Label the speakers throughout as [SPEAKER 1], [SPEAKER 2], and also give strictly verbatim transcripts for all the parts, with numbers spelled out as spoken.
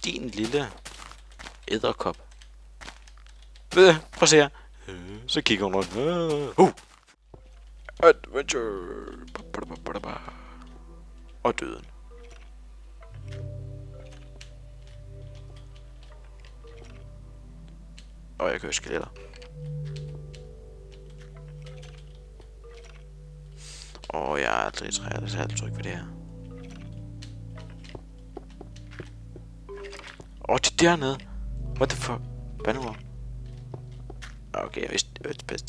[SPEAKER 1] din lille edderkop. Øh, prøv at se her. Øh, så kigger hun rundt. Øh, uh. Adventure. Og døden. Og jeg kører skeletter. Og jeg er aldrig træet, så jeg er tryg ved det her. Åh, oh, det er dernede. What the fuck? Hvad nu? Okay, jeg vidste...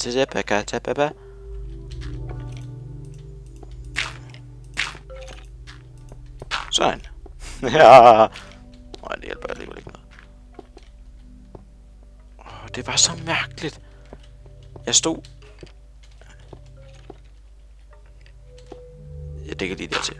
[SPEAKER 1] Sådan. Ja. Åh, det hjælper alligevel ikke noget. Åh, det var så mærkeligt. Jeg stod... Jeg dækker lige dertil.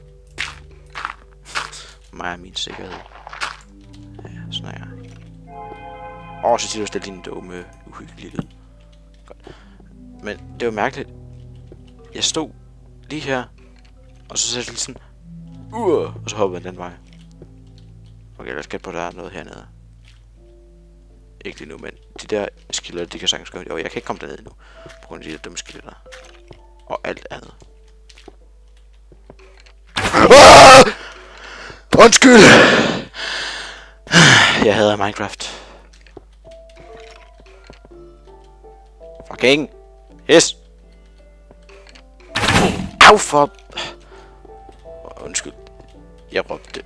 [SPEAKER 1] Mig og min sikkerhed. Ja, sådan er jeg. Åh, så siger du stille din dumme, uhyggelige lyd. Godt. Men det var mærkeligt. Jeg stod lige her, og så sætter jeg sådan... Uh, og så hoppede jeg den vej. Okay, lad os gætte på, at der er noget hernede. Ikke lige nu, men de der skiller, de kan sagtens gøre det. Jo, jeg kan ikke komme derned endnu, på grund af de der dumme skiller der. Og alt andet. Ah! Undskyld! Jeg hader Minecraft. Fucking yes. Au for... Undskyld. Jeg råbte.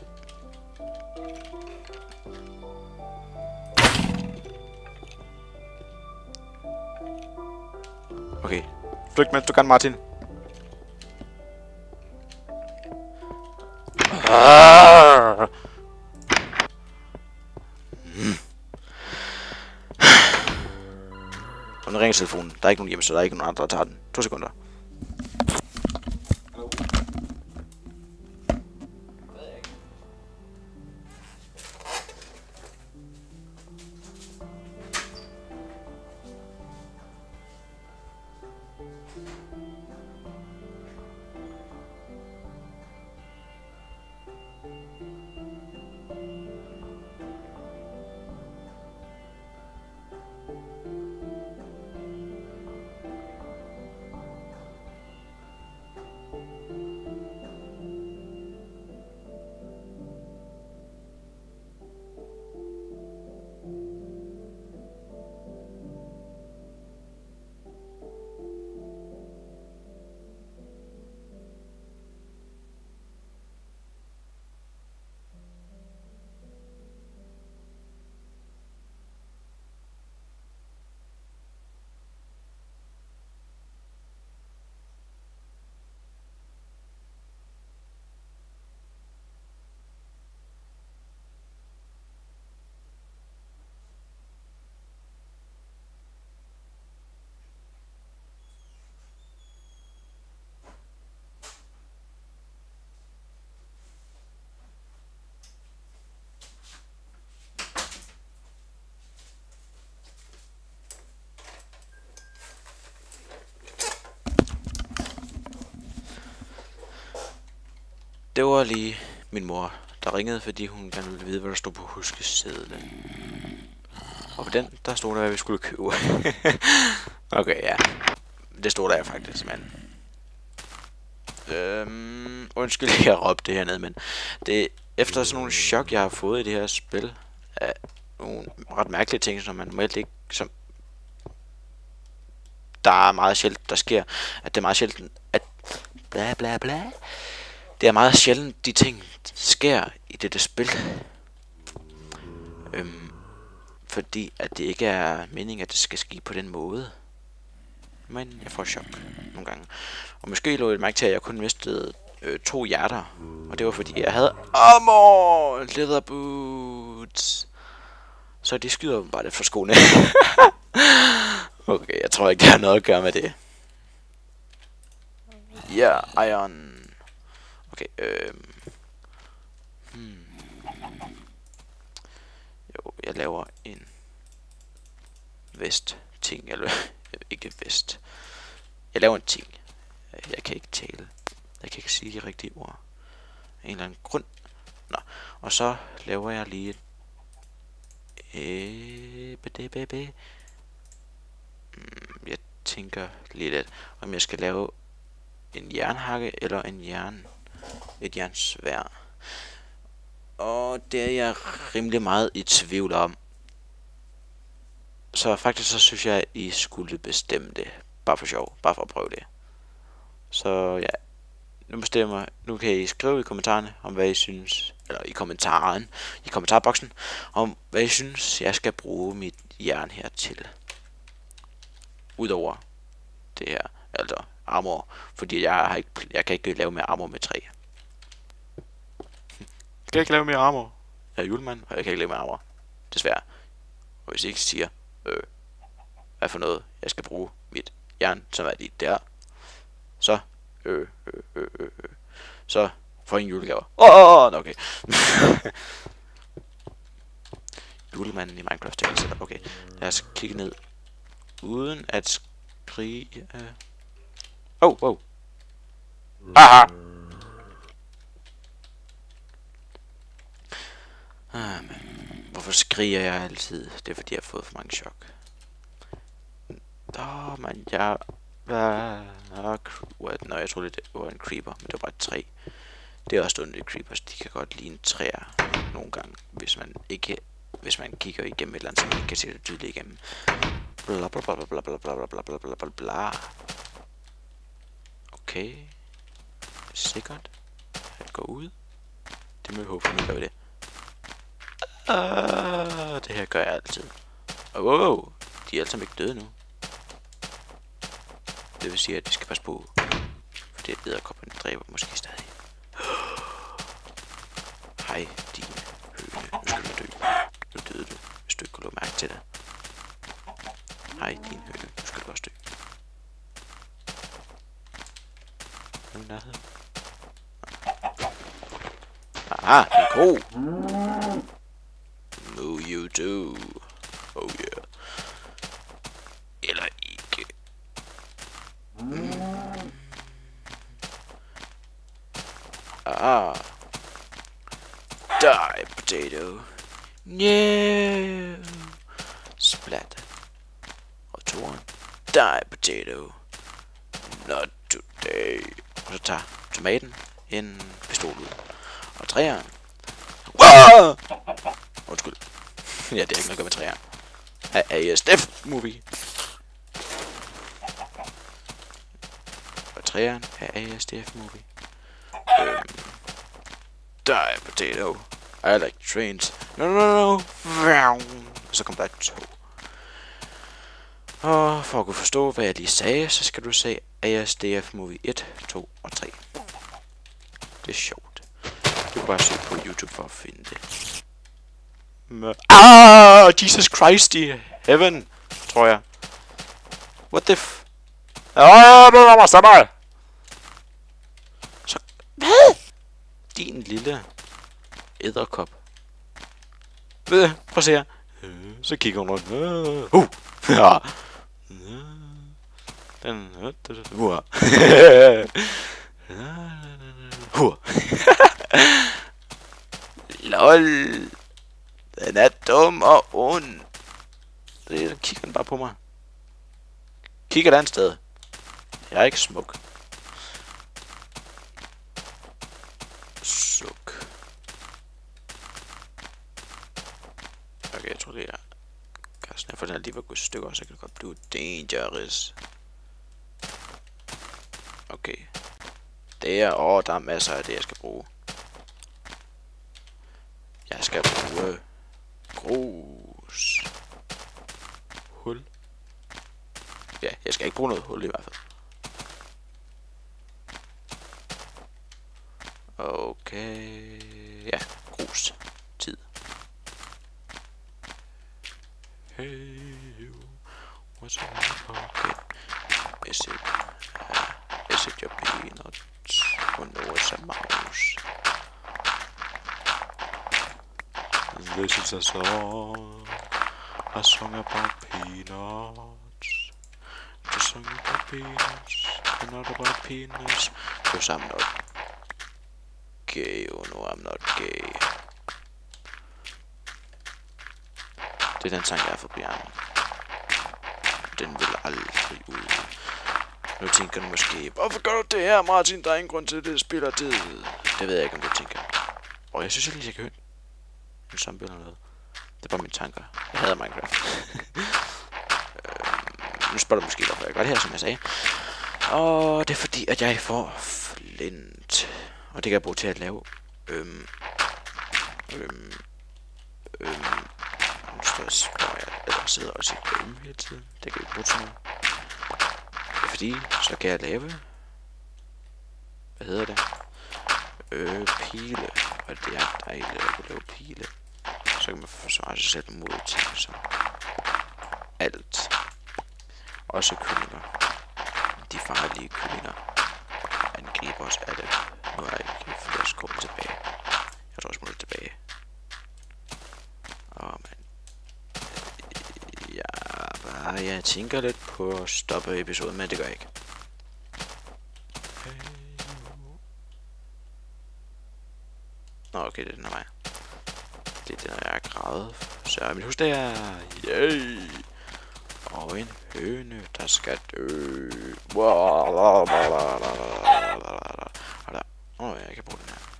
[SPEAKER 1] Okay. Flygt, mens du kan, Martin. Ah! Mm. Og nu ringer telefonen. Der er ikke nogen hjemme, så der er ikke nogen andre, der tager den. To sekunder. Det var lige min mor, der ringede, fordi hun gerne ville vide, hvad der stod på huskesedlen. Og på den, der stod der, hvad vi skulle købe. Okay, ja. Det stod der faktisk, men... Øhm, undskyld, jeg råbte det hernede, men... Det efter sådan nogle chok, jeg har fået i det her spil, af nogle ret mærkelige ting, som man normalt ikke... Som der er meget sjældent, der sker. At det er meget sjældent, at... Bla bla bla... Det er meget sjældent, de ting sker i dette spil. Øhm, fordi at det ikke er meningen, at det skal ske på den måde. Men jeg får chok nogle gange. Og måske lå det mærke til, at jeg kun mistede øh, to hjerter. Og det var fordi, jeg havde armor, leather boots. Så de skyder bare lidt for skoene. Okay, jeg tror ikke, det har noget at gøre med det. Ja, yeah, iron. Okay, øhm... Hmm. Jo, jeg laver en vest ting, eller ikke vest. Jeg laver en ting. Jeg kan ikke tale. Jeg kan ikke sige de rigtige ord. Af en eller anden grund, Nå, og så laver jeg lige et... Øh, bede, bede, bede. Mm, jeg tænker lidt, at om jeg skal lave en jernhakke eller en jern... et jernsværd. Og det er jeg rimelig meget i tvivl om. Så faktisk så synes jeg, at I skulle bestemme det. Bare for sjov. Bare for at prøve det. Så ja. Nu bestemmer. Nu kan I skrive i kommentarerne om hvad I synes. Eller i kommentaren. I kommentarboksen. Om hvad I synes jeg skal bruge mit jern her til. Udover det her. Altså armor. Fordi jeg, har ikke, jeg kan ikke lave mere armor med træ. Jeg kan ikke lave mere armor. Jeg er julemand, og jeg kan ikke lave mere armor. Desværre. Og hvis I ikke siger, øh, hvad for noget jeg skal bruge mit jern, som er lige der, så, øh, øh, øh, øh, øh. så får I en julegaver. Åh, oh, oh, okay. Julemanden i Minecraft, det er okay. Lad os kigge ned. Uden at skrige. Åh, oh, oh. Aha! Ah, men hvorfor skriger jeg altid? Det er fordi jeg har fået for mange chok. Åh, oh, man, jeg... What? Nå, jeg troede det var en creeper, men det var bare et træ. Det er også ondt, creepers. De kan godt ligne træer nogle gange, hvis man ikke... Hvis man kigger igennem et eller andet, så man ikke kan se det tydeligt igennem. Bla bla bla bla bla bla bla bla bla bla bla bla. Okay. Sikkert. At gå ud. Det må jeg håbe, nu gør vi det. Uh, det her gør jeg altid. Oh, oh, oh. De er alle sammen ikke døde nu. Det vil sige, at de skal passe på. For det er edderkoppen dræber måske stadig. Hej, din høne. Nu skal du dø. Nu døde du, hvis du ikke kunne lade mærke til det. Hej, din høne. Nu skal du også dø. Nu nærhed. Ah, en ko. No, you do. Oh yeah. Eller ikke. Mm. Ah. Die, potato. No. Splat. Og toren. Die, potato. Not today. Og så tager tomaten en pistol ud. Og træeren. Wow! Undskyld. Ja, det er ikke noget at gøre med træerne. A S D F movie. Og træerne er A S D F movie. Øhm. Die, potato. I like trains. No, no, no. Så kom der et tog. Og for at kunne forstå, hvad jeg lige sagde, så skal du se A S D F movie et, to og tre. Det er sjovt. Du kan bare søge på YouTube for at finde det. Ah, Jesus Christ i heaven, tror jeg. What the f... Ah, det var så Så... Hvad? Din lille... edderkop. Ved, prøv at se her. Så kigger hun rundt. Uh! Ja. Den... Uh! Uh! LOL. Den er dum og ond. Så kigger den bare på mig. Kigger et andet sted. Jeg er ikke smuk. Suk. Okay, jeg tror det er... Karsten, jeg får den her lige var gået stykker, så kan det godt blive dangerous. Okay. Det er... Åh, der er masser af det, jeg skal bruge. Jeg skal bruge... grus. Hul. Ja, jeg skal ikke bruge noget hul i hvert fald. Okay. Ja, grus. Tid. Hey, what's up? Okay. Is it... Uh, is it your peanut? Oh no, it's a mouse. This is a song, a song about peanuts. It's a song about peanuts, and not about peanuts. Cause I'm not gay, oh no, I'm not gay. Det er den sang, jeg har fået på hjernen. Den vil aldrig ud. Nu tænker du måske, hvorfor gør du det her, Martin? Der er ingen grund til, at det spiller det. Det ved jeg ikke, om du tænker. Og jeg synes jeg lige, jeg kan høre en zombie eller noget. Det er bare mine tanker. Jeg hader Minecraft. øh, nu spørger du måske, hvorfor jeg gør det her, som jeg sagde. Og det er fordi, at jeg får flint. Og det kan jeg bruge til at lave. Øhm. Øhm. Øhm. Nu står jeg, spørger jeg, eller sidder og siger øhm hele tiden. Det kan jeg bruge til noget. Det er fordi, så kan jeg lave. Hvad hedder det? Øh, pile. Og det er dejligt at kunne lave pile. Så kan man forsvare sig selv mod ting som alt. Også kyllinger. De farlige kyllinger angriber os alle. Nu er jeg ikke flere skum tilbage. Jeg tror, jeg smutter tilbage. Åh, man. Ja, jeg tænker lidt på at stoppe episoden, men det gør jeg ikke. Nå, okay, det er den her vej. Det er den, jeg har gravet. Så er mit hus der. Yay! Og en høne, der skal dø. Åh, oh, jeg kan bruge den her.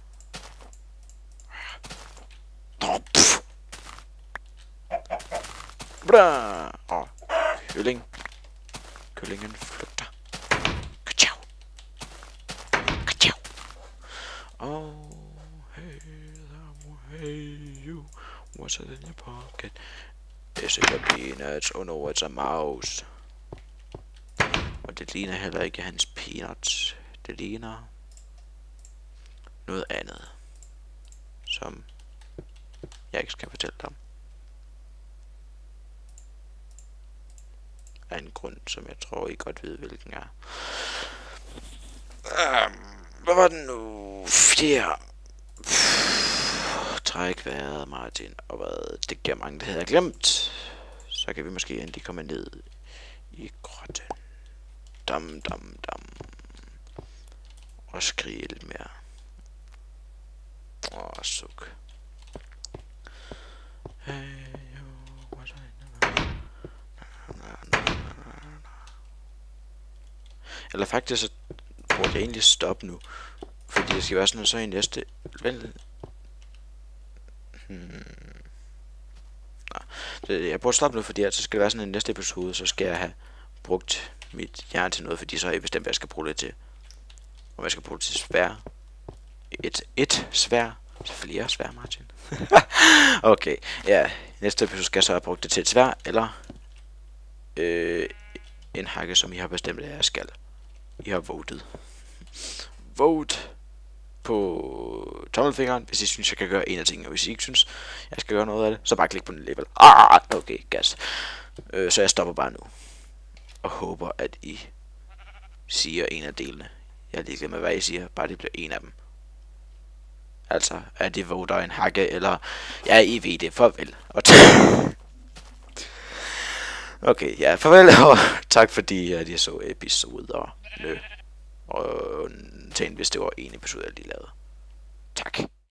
[SPEAKER 1] Åh, oh, kylling. Kyllingen flygter. Kachow. Kachow. Oh, hey, hey, you. What's it in your pocket? Is it a peanuts? Oh no, it's a mouse. Og det ligner heller ikke hans peanuts. Det ligner noget andet, som jeg ikke skal fortælle dig om. Af en grund, som jeg tror I godt ved, hvilken er. Um, hvad var den nu? Fjer. Træk vejret, Martin. Og hvad? Det giver mange, det havde jeg glemt. Så kan vi måske endelig komme ned i grotten. Dam, dam, dam. Og skrige lidt mere. Åh, suk. Hey, yo, what's Eller faktisk så burde jeg egentlig stoppe nu. Fordi det skal være sådan, så i næste... Vel... Hmm. Nå. Jeg burde stoppe nu, fordi at så skal det være sådan en næste episode, så skal jeg have brugt mit hjerne til noget, fordi så har jeg bestemt, hvad jeg skal bruge det til. Og jeg skal bruge det til svær. Et, et svær. Flere svær, Martin. Okay, ja. Næste episode skal jeg så have brugt det til et svær, eller øh, en hakke, som I har bestemt, at jeg skal. I har votet. Vote på tommelfingeren, hvis I synes, jeg kan gøre en af tingene. Og hvis I ikke synes, jeg skal gøre noget af det, så bare klik på den level. Ah, okay, gas. Øh, så jeg stopper bare nu. Og håber, at I siger en af delene. Jeg er ligeglad med, hvad I siger. Bare det bliver en af dem. Altså, er det voter en hakke, eller... Ja, I ved det. Farvel. Og okay, ja, farvel, og tak fordi at jeg så episoder. Nø. Og tænk, hvis det var en episode, jeg lige lavede. Tak.